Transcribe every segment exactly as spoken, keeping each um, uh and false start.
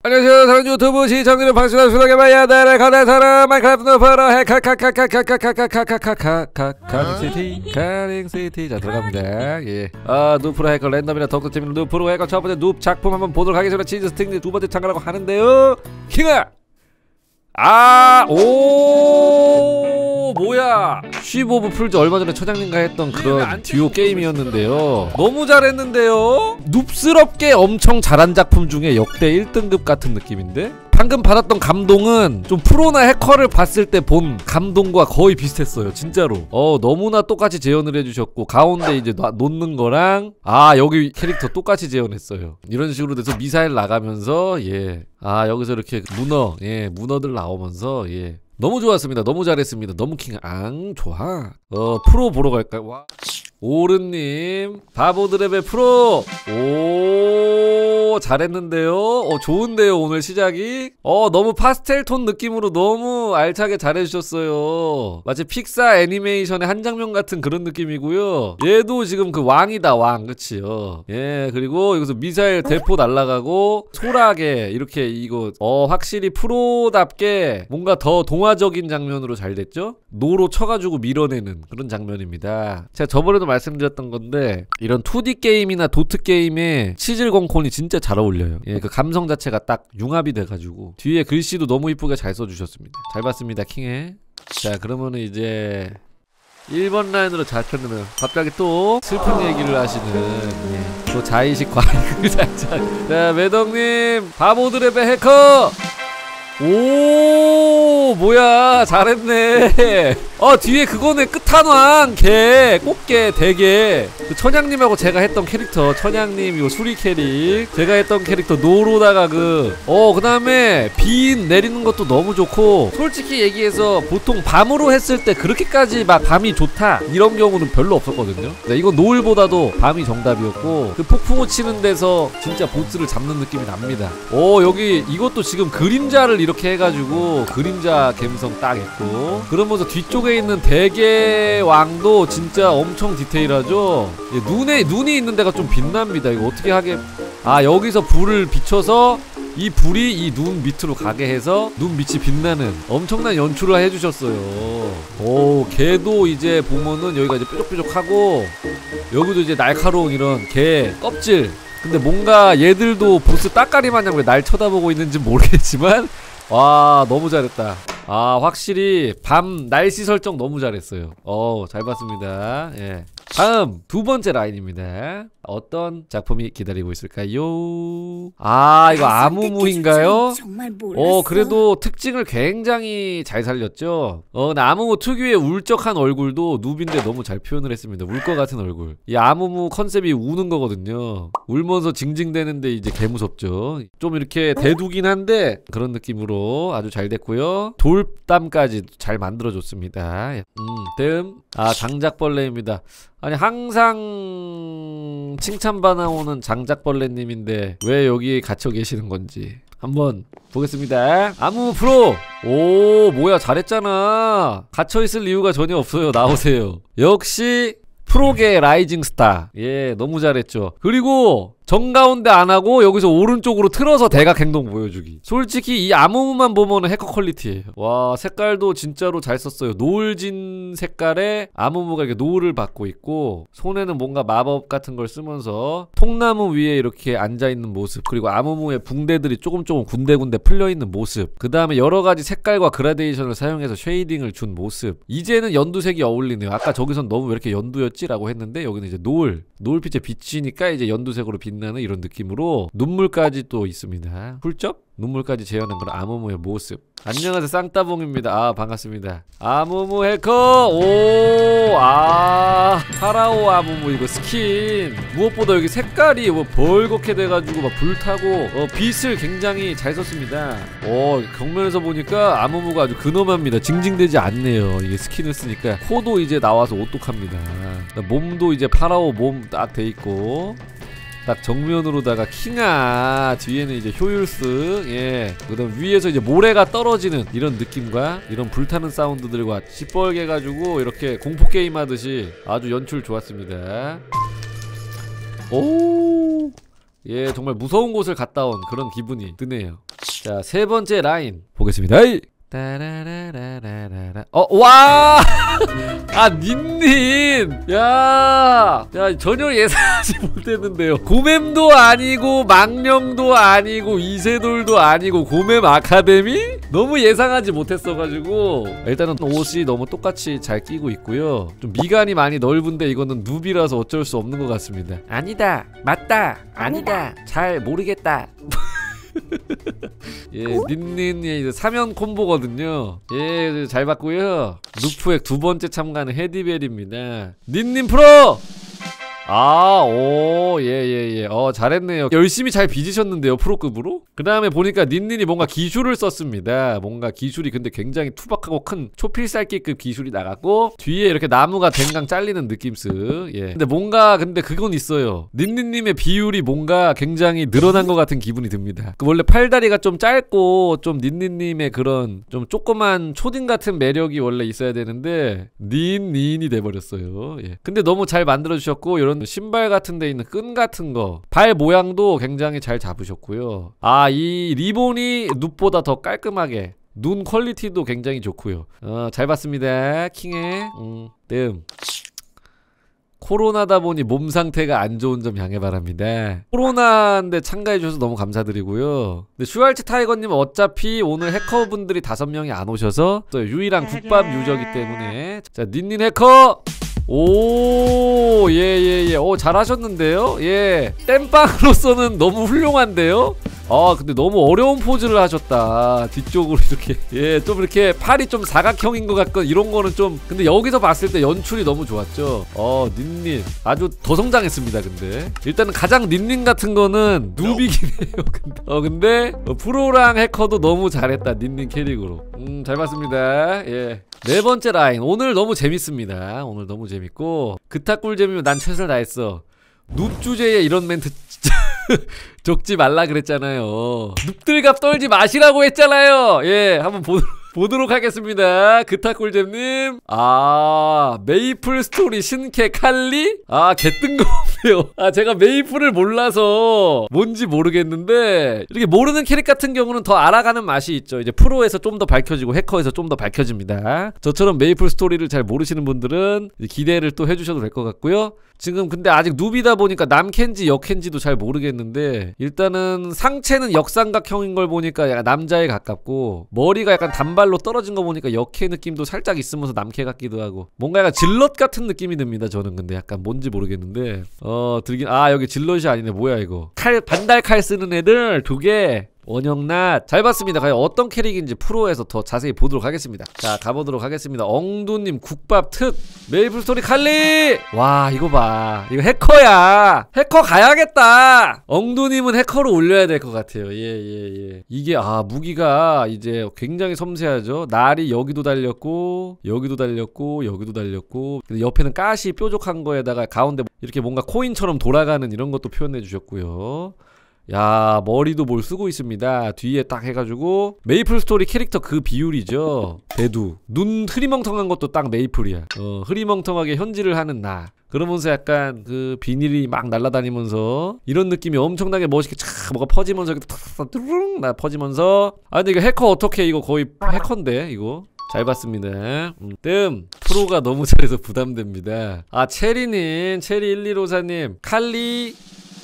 안녕하세요. 사랑 유튜브 시청자들 반갑습니다. 개발야 나를 가는 사람 마인크래프트 파라 해카카카카카카카카카카카카 카링시티 카링시티. 자 들어갑니다. 예. 아 누프로 해커 랜덤이나 덕후 재밌는 누프로 해커 첫 번째 누프 작품 한번 보도록 하겠습니다. 치즈 스틱 두 번째 참가라고 하는데요. 킹아. 아 오 뭐야 쉬브 오브 풀즈 얼마 전에 처장님과 했던 그런 듀오 게임이었는데요. 너무 잘했는데요. 눕스럽게 엄청 잘한 작품 중에 역대 일 등급 같은 느낌인데 방금 받았던 감동은 좀 프로나 해커를 봤을 때 본 감동과 거의 비슷했어요. 진짜로. 어 너무나 똑같이 재현을 해주셨고 가운데 이제 놔, 놓는 거랑 아 여기 캐릭터 똑같이 재현했어요. 이런 식으로 돼서 미사일 나가면서 예 아 여기서 이렇게 문어 예 문어들 나오면서 예 너무 좋았습니다. 너무 잘했습니다. 너무 킹앙 좋아. 어 프로 보러 갈까요? 와. 오른님 바보드랩의 프로 오 잘했는데요. 어 좋은데요. 오늘 시작이 어 너무 파스텔톤 느낌으로 너무 알차게 잘해주셨어요. 마치 픽사 애니메이션의 한 장면 같은 그런 느낌이고요. 얘도 지금 그 왕이다 왕 그치요. 예 그리고 여기서 미사일 대포 날라가고 소라게 이렇게 이거 어 확실히 프로답게 뭔가 더 동화적인 장면으로 잘 됐죠. 노로 쳐가지고 밀어내는 그런 장면입니다. 제가 저번에도 말씀드렸던 건데 이런 투디 게임이나 도트 게임에 치질공콘이 진짜 잘 어울려요. 예, 그 감성 자체가 딱 융합이 돼가지고 뒤에 글씨도 너무 이쁘게 잘 써주셨습니다. 잘 봤습니다. 킹해. 자 그러면은 이제 일 번 라인으로 잡혔는 갑자기 또 슬픈 얘기를 하시는 예, 또 자의식 과잉을 살짝. 자 매덕님 바보드랩의 해커 오 뭐야 잘했네. 어 뒤에 그거네 끝판왕 개 꽃게 대게 그 천양님하고 제가 했던 캐릭터 천양님 이거 수리 캐릭 제가 했던 캐릭터 노로다가 그 어 그 다음에 빈 내리는 것도 너무 좋고 솔직히 얘기해서 보통 밤으로 했을 때 그렇게까지 막 밤이 좋다 이런 경우는 별로 없었거든요. 네, 이건 노을보다도 밤이 정답이었고 그 폭풍우 치는 데서 진짜 보스를 잡는 느낌이 납니다. 오 여기 이것도 지금 그림자를 이렇게 해가지고 그림자 감성 딱 있고 그러면서 뒤쪽에 있는 대게왕도 진짜 엄청 디테일하죠. 예, 눈에 눈이 있는 데가 좀 빛납니다. 이거 어떻게 하게 아 여기서 불을 비춰서 이 불이 이 눈 밑으로 가게 해서 눈 밑이 빛나는 엄청난 연출을 해주셨어요. 오 걔도 이제 보면은 여기가 이제 뾰족뾰족하고 여기도 이제 날카로운 이런 개 껍질. 근데 뭔가 얘들도 보스 따까리 마냥 왜 날 쳐다보고 있는지 모르겠지만 와 너무 잘했다. 아 확실히 밤 날씨 설정 너무 잘했어요. 어 잘 봤습니다. 예. 다음 두 번째 라인입니다. 어떤 작품이 기다리고 있을까요? 아 이거 아무무인가요? 어 그래도 특징을 굉장히 잘 살렸죠. 어 근데 아무무 특유의 울적한 얼굴도 누비인데 너무 잘 표현을 했습니다. 울 것 같은 얼굴. 이 아무무 컨셉이 우는 거거든요. 울면서 징징대는데 이제 개무섭죠. 좀 이렇게 대두긴 한데 그런 느낌으로 아주 잘 됐고요. 돌담까지 잘 만들어줬습니다. 음 다음 아 장작벌레입니다. 아니 항상 칭찬받아오는 장작벌레님인데 왜 여기 갇혀 계시는 건지 한번 보겠습니다. 아무 프로 오 뭐야 잘했잖아. 갇혀있을 이유가 전혀 없어요. 나오세요. 역시 프로계 라이징 스타. 예 너무 잘했죠. 그리고 정가운데 안하고 여기서 오른쪽으로 틀어서 대각 행동 보여주기. 솔직히 이 아무무만 보면은 해커 퀄리티예요. 와 색깔도 진짜로 잘 썼어요. 노을진 색깔에 아무무가 이렇게 노을을 받고 있고 손에는 뭔가 마법 같은 걸 쓰면서 통나무 위에 이렇게 앉아있는 모습 그리고 아무무의 붕대들이 조금 조금 군데군데 풀려있는 모습 그 다음에 여러가지 색깔과 그라데이션을 사용해서 쉐이딩을 준 모습. 이제는 연두색이 어울리네요. 아까 저기선 너무 왜 이렇게 연두였지? 라고 했는데 여기는 이제 노을 노을빛에 비치니까 이제 연두색으로 빛나는 이런 느낌으로 눈물까지 또 있습니다. 훌쩍 눈물까지 재현한 그런 아무무의 모습. 안녕하세요 쌍따봉입니다. 아 반갑습니다. 아무무 해커 오아 파라오 아무무 이거 스킨 무엇보다 여기 색깔이 뭐 벌겋게 돼가지고 막 불타고 어, 빛을 굉장히 잘 썼습니다. 어 경면에서 보니까 아무무가 아주 근엄합니다. 징징대지 않네요. 이게 스킨을 쓰니까 코도 이제 나와서 오똑합니다. 몸도 이제 파라오 몸 딱 돼있고 딱 정면으로다가 킹아 뒤에는 이제 효율스 예 그다음 위에서 이제 모래가 떨어지는 이런 느낌과 이런 불타는 사운드들과 시뻘게 해가지고 이렇게 공포게임 하듯이 아주 연출 좋았습니다. 오 예 정말 무서운 곳을 갔다 온 그런 기분이 드네요. 자, 세 번째 라인 보겠습니다. 따라라라라라. 어, 와! 아, 닌닌! 야! 야, 전혀 예상하지 못했는데요. 고맴도 아니고, 망령도 아니고, 이세돌도 아니고, 고맴 아카데미? 너무 예상하지 못했어가지고. 일단은 옷이 너무 똑같이 잘 끼고 있고요. 좀 미간이 많이 넓은데, 이거는 누비라서 어쩔 수 없는 것 같습니다. 아니다! 맞다! 아니다! 잘 모르겠다! 예, 닌닌의 이제 삼연 콤보거든요. 예, 잘 봤고요. 루프액 두 번째 참가는 헤디벨입니다. 닌닌 프로! 아, 오, 예, 예, 예. 어, 잘했네요. 열심히 잘 빚으셨는데요, 프로급으로? 그 다음에 보니까 닌닌이 뭔가 기술을 썼습니다. 뭔가 기술이 근데 굉장히 투박하고 큰 초필살기급 기술이 나갔고, 뒤에 이렇게 나무가 댕강 잘리는 느낌스. 예. 근데 뭔가, 근데 그건 있어요. 닌닌님의 비율이 뭔가 굉장히 늘어난 것 같은 기분이 듭니다. 그 원래 팔다리가 좀 짧고, 좀 닌닌님의 그런 좀 조그만 초딩 같은 매력이 원래 있어야 되는데, 닌닌이 돼버렸어요. 예. 근데 너무 잘 만들어주셨고, 이런 신발 같은 데 있는 끈 같은 거 발 모양도 굉장히 잘 잡으셨고요. 아, 이 리본이 눕보다 더 깔끔하게 눈 퀄리티도 굉장히 좋고요. 어, 잘 봤습니다. 킹해. 음, 뜸. 코로나다 보니 몸 상태가 안 좋은 점 양해 바랍니다. 코로나인데 참가해주셔서 너무 감사드리고요. 근데 슈왈츠 타이거님 어차피 오늘 해커분들이 다섯 명이 안 오셔서 또 유일한 국밥 유저이기 때문에 자, 닌닌 해커! 오, 예, 예, 예. 오, 잘하셨는데요? 예. 땜빵으로서는 너무 훌륭한데요? 아, 근데 너무 어려운 포즈를 하셨다. 뒤쪽으로 이렇게. 예, 좀 이렇게 팔이 좀 사각형인 것 같고, 이런 거는 좀. 근데 여기서 봤을 때 연출이 너무 좋았죠? 어, 닌닌. 아주 더 성장했습니다, 근데. 일단은 가장 닌닌 같은 거는 누비긴 해요, 근데. 어, 근데, 어, 프로랑 해커도 너무 잘했다, 닌닌 캐릭으로. 음, 잘 봤습니다. 예. 네 번째 라인. 오늘 너무 재밌습니다. 오늘 너무 재밌고. 그타 꿀잼이면 난 최선을 다했어. 눕 주제에 이런 멘트 진짜 적지 말라 그랬잖아요. 눕들갑 떨지 마시라고 했잖아요. 예, 한번 보도록 보도록 하겠습니다. 그타 꿀잼님. 아, 메이플 스토리 신캐 칼리? 아, 개뜬금없네요. 아, 제가 메이플을 몰라서 뭔지 모르겠는데, 이렇게 모르는 캐릭 같은 경우는 더 알아가는 맛이 있죠. 이제 프로에서 좀 더 밝혀지고 해커에서 좀 더 밝혀집니다. 저처럼 메이플 스토리를 잘 모르시는 분들은 기대를 또 해주셔도 될 것 같고요. 지금 근데 아직 누비다 보니까 남캔지 여캔지도 잘 모르겠는데, 일단은 상체는 역삼각형인 걸 보니까 약간 남자에 가깝고, 머리가 약간 단발로 떨어진 거 보니까 여캐 느낌도 살짝 있으면서 남캐 같기도 하고, 뭔가 약간 질럿 같은 느낌이 듭니다. 저는 근데 약간 뭔지 모르겠는데 어 들긴. 아, 여기 질럿이 아니네. 뭐야 이거. 칼, 반달 칼 쓰는 애들 두개. 원영낫. 잘 봤습니다. 과연 어떤 캐릭인지 프로에서 더 자세히 보도록 하겠습니다. 자, 가보도록 하겠습니다. 엉두님 국밥 특 메이플 스토리 칼리. 와, 이거 봐. 이거 해커야. 해커 가야겠다. 엉두님은 해커로 올려야 될 것 같아요. 예예예. 예, 예. 이게 아, 무기가 이제 굉장히 섬세하죠. 날이 여기도 달렸고 여기도 달렸고 여기도 달렸고, 근데 옆에는 가시 뾰족한 거에다가 가운데 이렇게 뭔가 코인처럼 돌아가는 이런 것도 표현해 주셨고요. 야, 머리도 뭘 쓰고 있습니다. 뒤에 딱 해가지고 메이플 스토리 캐릭터 그 비율이죠. 대두. 눈 흐리멍텅한 것도 딱 메이플이야. 어, 흐리멍텅하게 현질을 하는 나. 그러면서 약간 그 비닐이 막 날아다니면서 이런 느낌이 엄청나게 멋있게 촥 뭐가 퍼지면서 이렇게 탁탁 뚜루룽 나 퍼지면서. 아, 근데 이거 해커 어떻게, 이거 거의 해커인데 이거. 잘 봤습니다. 음, 뜸 프로가 너무 잘해서 부담됩니다. 아, 체리님, 체리 일일오사님 칼리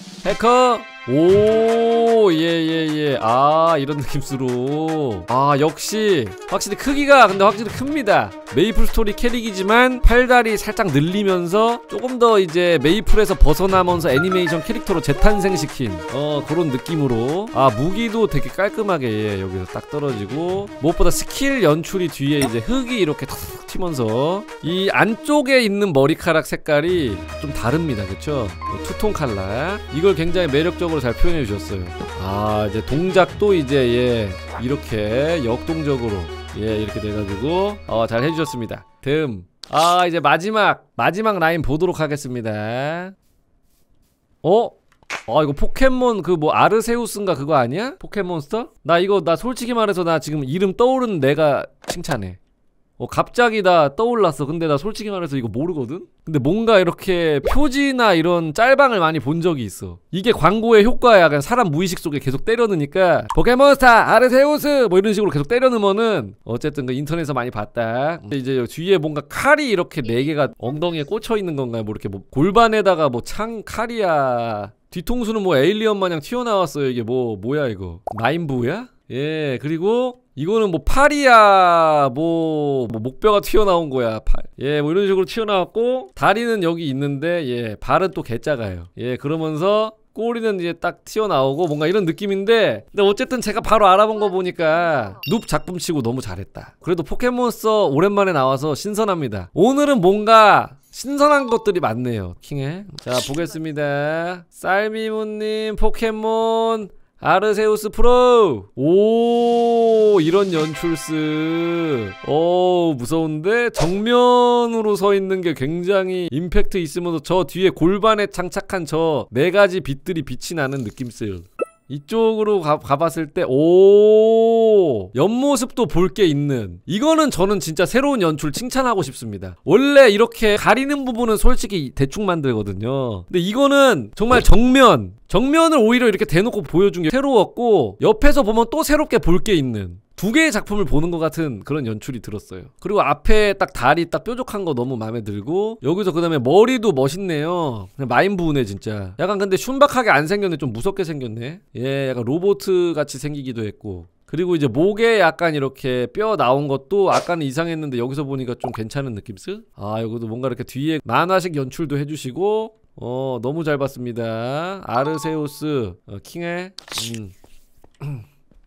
해커. 오, 예, 예, 예. 아, 이런 느낌으로. 아, 역시 확실히 크기가 근데 확실히 큽니다. 메이플 스토리 캐릭이지만 팔다리 살짝 늘리면서 조금 더 이제 메이플에서 벗어나면서 애니메이션 캐릭터로 재탄생시킨 어, 그런 느낌으로. 아, 무기도 되게 깔끔하게 예, 여기서 딱 떨어지고, 무엇보다 스킬 연출이 뒤에 이제 흙이 이렇게 탁탁 튀면서 이 안쪽에 있는 머리카락 색깔이 좀 다릅니다. 그쵸? 투톤 칼라. 이걸 굉장히 매력적으로 잘 표현해 주셨어요. 아, 이제 동작도 이제 예, 이렇게 역동적으로 예, 이렇게 돼가지고 어, 잘 해주셨습니다. 듬. 아, 이제 마지막 마지막 라인 보도록 하겠습니다. 어? 아, 이거 포켓몬 그 뭐 아르세우스인가 그거 아니야? 포켓몬스터? 나 이거 나 솔직히 말해서 나 지금 이름 떠오르는 내가 칭찬해. 어 갑자기 나 떠올랐어. 근데 나 솔직히 말해서 이거 모르거든? 근데 뭔가 이렇게 표지나 이런 짤방을 많이 본 적이 있어. 이게 광고의 효과야. 그냥 사람 무의식 속에 계속 때려넣으니까 포켓몬스타 아르세우스 뭐 이런 식으로 계속 때려넣으면은 어쨌든 그 인터넷에서 많이 봤다. 근데 이제 뒤에 뭔가 칼이 이렇게 네 개가 엉덩이에 꽂혀 있는 건가요? 뭐 이렇게 뭐 골반에다가 뭐 창 칼이야. 뒤통수는 뭐 에일리언 마냥 튀어나왔어요. 이게 뭐 뭐야 이거 마인부야? 예, 그리고 이거는 뭐 팔이야, 뭐, 뭐 목뼈가 튀어나온 거야, 팔. 예, 뭐 이런 식으로 튀어나왔고, 다리는 여기 있는데, 예, 발은 또 개작아요. 예, 그러면서 꼬리는 이제 딱 튀어나오고 뭔가 이런 느낌인데, 근데 어쨌든 제가 바로 알아본 거 보니까 눕 작품치고 너무 잘했다. 그래도 포켓몬스터 오랜만에 나와서 신선합니다. 오늘은 뭔가 신선한 것들이 많네요. 킹해. 자, 보겠습니다. 쌀미무님 포켓몬 아르세우스 프로. 오, 이런 연출스. 오, 무서운데? 정면으로 서 있는 게 굉장히 임팩트 있으면서 저 뒤에 골반에 장착한 저 네 가지 빛들이 빛이 나는 느낌스. 이쪽으로 가, 가봤을 때, 오, 옆모습도 볼 게 있는. 이거는 저는 진짜 새로운 연출 칭찬하고 싶습니다. 원래 이렇게 가리는 부분은 솔직히 대충 만들거든요. 근데 이거는 정말 정면, 정면을 오히려 이렇게 대놓고 보여준 게 새로웠고, 옆에서 보면 또 새롭게 볼 게 있는. 두 개의 작품을 보는 것 같은 그런 연출이 들었어요. 그리고 앞에 딱 다리 딱 뾰족한 거 너무 마음에 들고, 여기서 그 다음에 머리도 멋있네요. 그냥 마인부네 진짜. 약간 근데 슌박하게 안 생겼네. 좀 무섭게 생겼네. 예, 약간 로보트 같이 생기기도 했고. 그리고 이제 목에 약간 이렇게 뼈 나온 것도 아까는 이상했는데 여기서 보니까 좀 괜찮은 느낌스? 아, 여기도 뭔가 이렇게 뒤에 만화식 연출도 해주시고, 어, 너무 잘 봤습니다. 아르세우스, 어, 킹해. 음.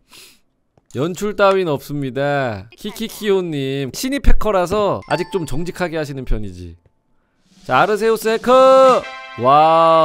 연출 따윈 없습니다. 키키키오님 신입 해커라서 아직 좀 정직하게 하시는 편이지. 자, 아르세우스 해커. 와우.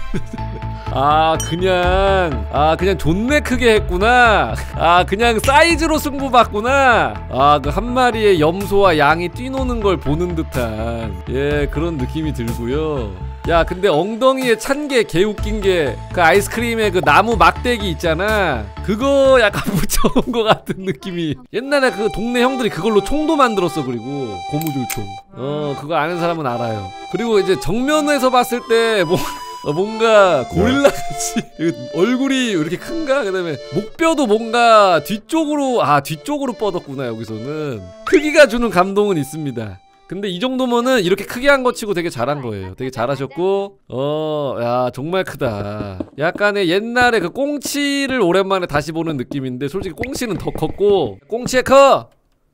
아, 그냥 아 그냥 존내 크게 했구나. 아, 그냥 사이즈로 승부 봤구나. 아, 그 한 마리의 염소와 양이 뛰노는 걸 보는 듯한, 예, 그런 느낌이 들고요. 야, 근데 엉덩이에 찬 게 개 웃긴 게 그 아이스크림에 그 나무 막대기 있잖아. 그거 약간 붙여온 것 같은 느낌이. 옛날에 그 동네 형들이 그걸로 총도 만들었어. 그리고 고무줄 총. 어, 그거 아는 사람은 알아요. 그리고 이제 정면에서 봤을 때 뭐 어, 뭔가 고릴라같이 얼굴이 이렇게 큰가? 그 다음에 목뼈도 뭔가 뒤쪽으로, 아, 뒤쪽으로 뻗었구나. 여기서는 크기가 주는 감동은 있습니다. 근데 이 정도면은 이렇게 크게 한 거 치고 되게 잘한 거예요. 되게 잘하셨고, 어, 야, 정말 크다. 약간의 옛날에 그 꽁치를 오랜만에 다시 보는 느낌인데, 솔직히 꽁치는 더 컸고, 꽁치의 커!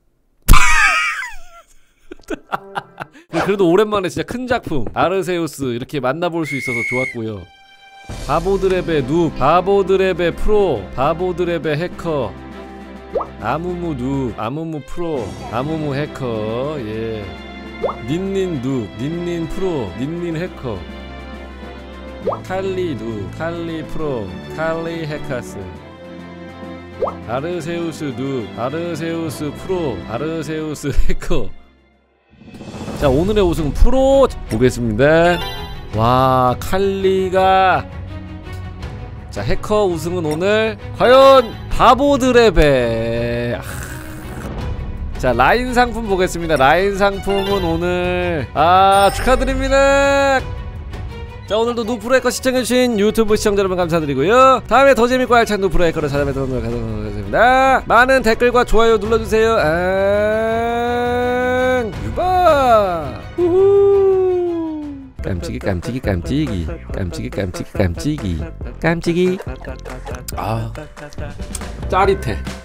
그래도 오랜만에 진짜 큰 작품 아르세우스 이렇게 만나볼 수 있어서 좋았고요. 바보드랩의 누, 바보드랩의 프로, 바보드랩의 해커, 아무무 누, 아무무 프로, 아무무 해커, 예, 닌닌 누, 닌닌 프로, 닌닌 해커, 칼리 누, 칼리 프로, 칼리 해커스, 아르세우스 누, 아르세우스 프로, 아르세우스 해커. 자, 오늘의 우승은 프로 보겠습니다. 와, 칼리가. 자, 해커 우승은 오늘 과연 바보드랩의. 자, 라인 상품 보겠습니다. 라인 상품은 오늘, 아, 축하드립니다. 자, 오늘도 누프로해커 시청해주신 유튜브 시청자 여러분 감사드리고요. 다음에 더 재밌고 알찬 누프로해커를 찾아뵙도록 하겠습니다. 많은 댓글과 좋아요 눌러주세요. 아, 유바. 우후. 깜찍이 깜찍이 깜찍이 깜찍이 깜찍이 깜찍이 깜찍이. 아, 짜릿해.